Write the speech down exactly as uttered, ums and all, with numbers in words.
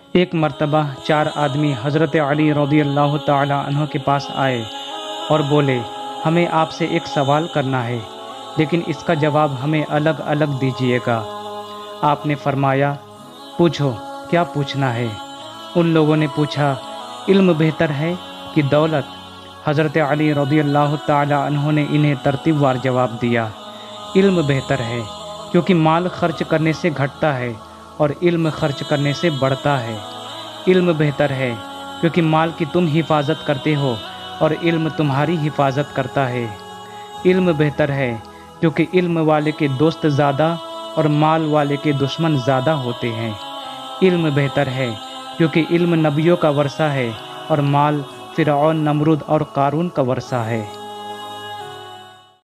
एक मर्तबा चार आदमी हज़रत अली रज़ियल्लाहु ताला अन्हु के पास आए और बोले, हमें आपसे एक सवाल करना है, लेकिन इसका जवाब हमें अलग अलग दीजिएगा। आपने फरमाया, पूछो, क्या पूछना है। उन लोगों ने पूछा, इल्म बेहतर है कि दौलत। हज़रत अली रज़ियल्लाहु ताला अन्हु ने इन्हें तरतीबवार जवाब दिया, इल्म बेहतर है, क्योंकि माल खर्च करने से घटता है और इल्म खर्च करने से बढ़ता है। इल्म बेहतर है क्योंकि माल की तुम हिफाजत करते हो और इल्म तुम्हारी हिफाजत करता है। इल्म बेहतर है क्योंकि इल्म वाले के दोस्त ज़्यादा और माल वाले के दुश्मन ज़्यादा होते हैं। इल्म बेहतर है क्योंकि इल्म नबियों का वर्षा है और माल फ़िरऔन, नमरूद और कारून का वर्षा है।